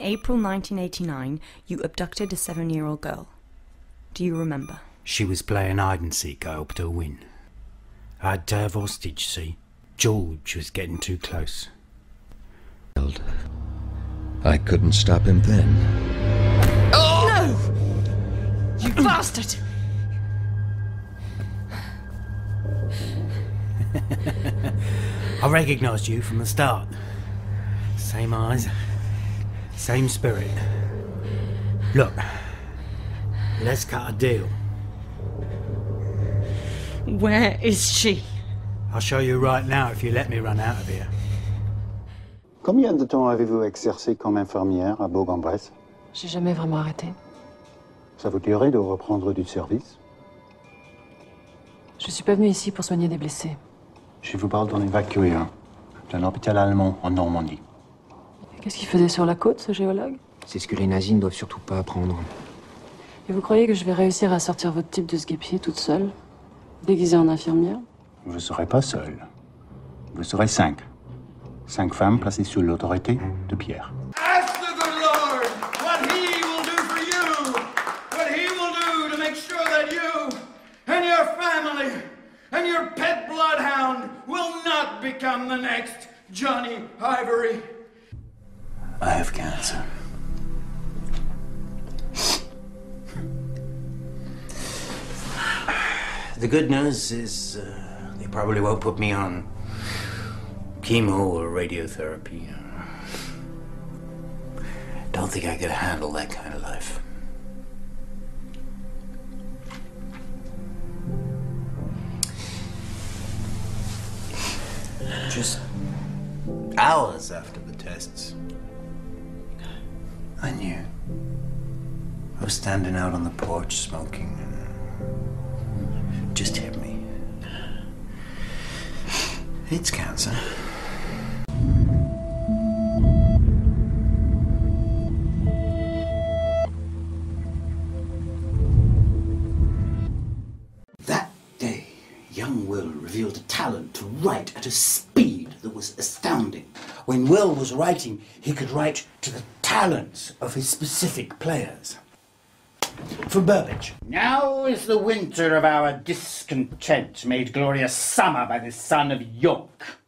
April 1989, you abducted a 7-year-old girl. Do you remember? She was playing hide-and-seek. I helped her win. I had to have hostage, see? George was getting too close. I couldn't stop him then. Oh! No! You bastard! I recognised you from the start. Same eyes, same spirit. Look, let's cut a deal. Where is she? I'll show you right now if you let me run out of here. Combien de temps avez-vous exercé comme infirmière à Bourg-en-Bresse? J'ai jamais vraiment arrêté. Ça vous dirait de reprendre du service? Je suis pas venue ici pour soigner des blessés. Je vous parle d'en évacuer un, d'un hôpital allemand en Normandie. Qu'est-ce qu'il faisait sur la côte, ce géologue? C'est ce que les nazis ne doivent surtout pas apprendre. Et vous croyez que je vais réussir à sortir votre type de ce guépier toute seule, déguisée en infirmière? Vous ne serez pas seul. Vous serez 5. 5 femmes placées sous l'autorité de Pierre. Ask the good Lord what he will do for you, what he will do to make sure that you and your family and your pet bloodhound will not become the next Johnny Ivory. I have cancer. The good news is they probably won't put me on chemo or radiotherapy. Don't think I could handle that kind of life. Just hours after the tests, I knew. I was standing out on the porch smoking and it just hit me. It's cancer. That day, young Will revealed a talent to write at a speed that was astounding. When Will was writing, he could write to the talents of his specific players. For Burbage. Now is the winter of our discontent made glorious summer by the son of York.